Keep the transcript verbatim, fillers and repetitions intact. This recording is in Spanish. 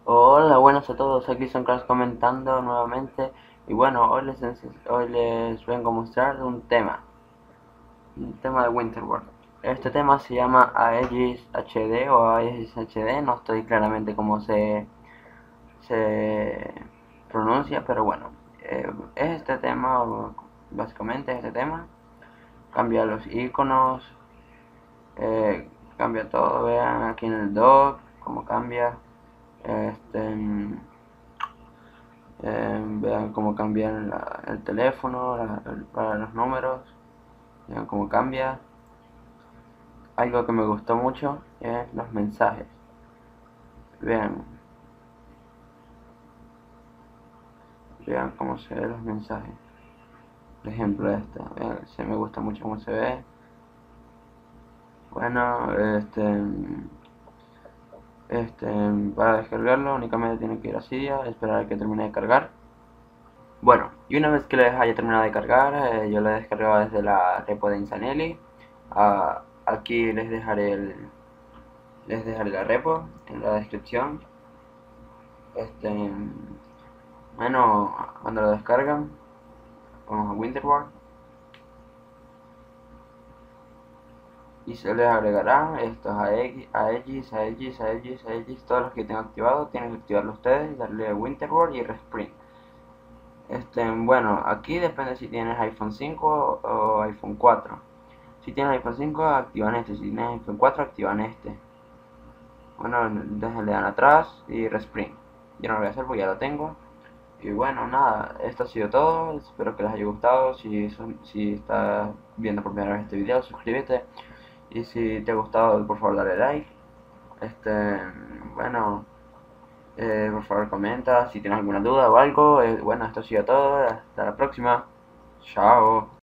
Hola, buenas a todos, aquí son Crash comentando nuevamente y bueno, hoy les, hoy les vengo a mostrar un tema, un tema de Winterworld. Este tema se llama Aegis H D o Aegis H D, no estoy claramente cómo se, se pronuncia, pero bueno, eh, es este tema, básicamente es este tema, cambia los iconos, eh, cambia todo, vean aquí en el dock cómo cambia, este... Eh, vean cómo cambian la- el teléfono la- el- para los números, vean cómo cambia. Algo que me gustó mucho es los mensajes. Vean, vean cómo se ven los mensajes. Por ejemplo, este, vean, se me gusta mucho cómo se ve. Bueno, este, este, para descargarlo únicamente tienen que ir a Cydia, esperar a que termine de cargar. Bueno, y una vez que les haya terminado de cargar, eh, yo lo he descargado desde la repo de Insanelli. Ah, aquí les dejaré el, les dejaré la repo en la descripción. Este, bueno, cuando lo descargan, vamos a Winterworld y se les agregará estos a Aegis, Aegis, Aegis, Aegis, Aegis, todos los que tengan activado, tienen que activarlo ustedes, darle a Winterworld y Respring. Este, bueno, aquí depende si tienes iPhone cinco o iPhone cuatro. Si tienes iPhone cinco, activan este. Si tienes iPhone cuatro, activan este. Bueno, le dan atrás y Respring. Yo no lo voy a hacer porque ya lo tengo. Y bueno, nada, esto ha sido todo. Espero que les haya gustado. Si, son, si estás viendo por primera vez este video, suscríbete. Y si te ha gustado, por favor, dale like. Este, bueno, eh, por favor, comenta si tienes alguna duda o algo. Eh, bueno, esto ha sido todo. Hasta la próxima. Chao.